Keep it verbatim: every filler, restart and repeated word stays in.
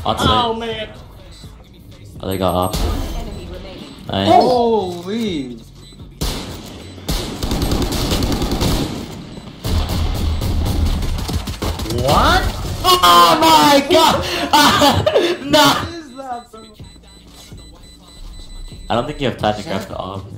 On site. Oh man. Oh, they got off. Nice. Holy! What? Oh my god! No! What is that, bro? I don't think you have time to grab the off.